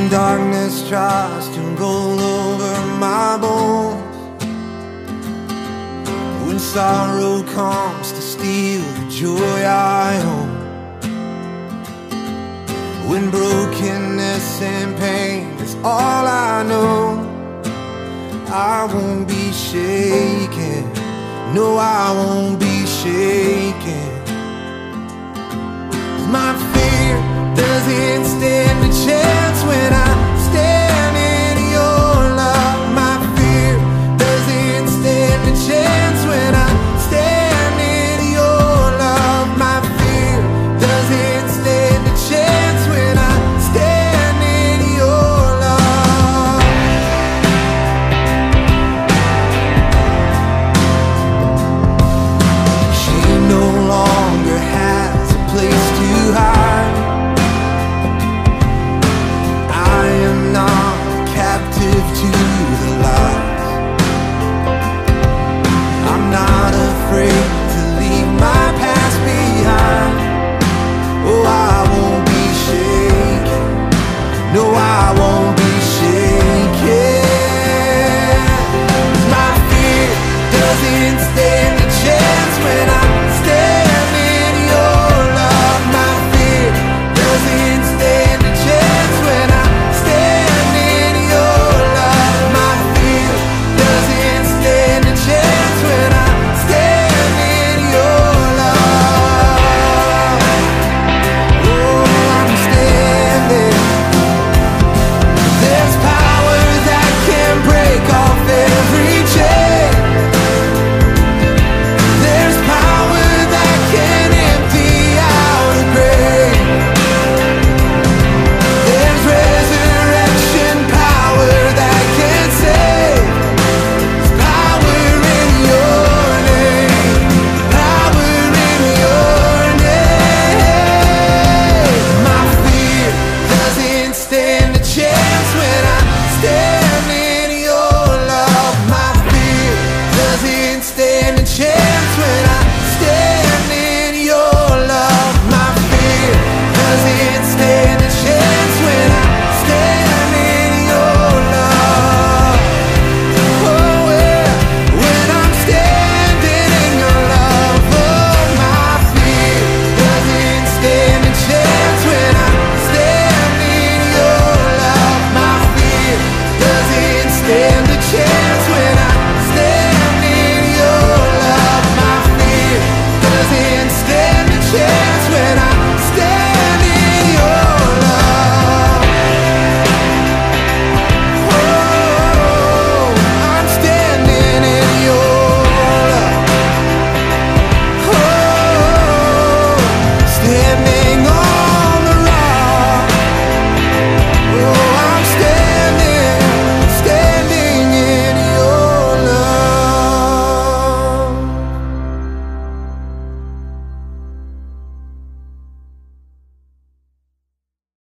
darkness tries to roll over my bones, when sorrow comes to steal the joy I own, when brokenness and pain is all I know, I won't be shaken. No, I won't be shaken. My fear doesn't stand a chance when